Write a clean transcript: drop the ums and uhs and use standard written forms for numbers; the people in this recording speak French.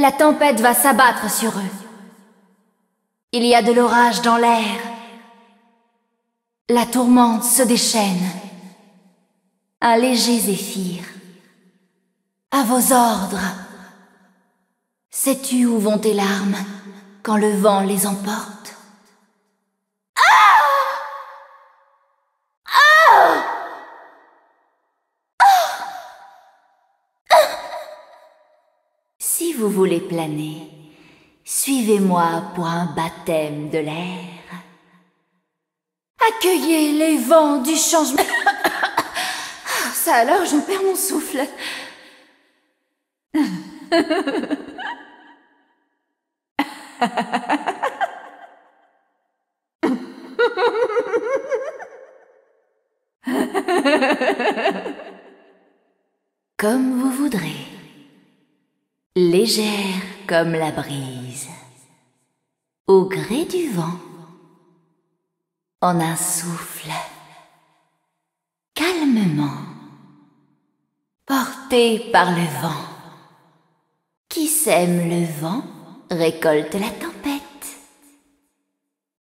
La tempête va s'abattre sur eux. Il y a de l'orage dans l'air. La tourmente se déchaîne. Un léger zéphyr. À vos ordres. Sais-tu où vont tes larmes quand le vent les emporte? Si vous voulez planer, suivez-moi pour un baptême de l'air. Accueillez les vents du changement. Ça alors, j'en perds mon souffle. Comme vous voudrez. Légère comme la brise, au gré du vent, en un souffle, calmement, portée par le vent. Qui sème le vent récolte la tempête.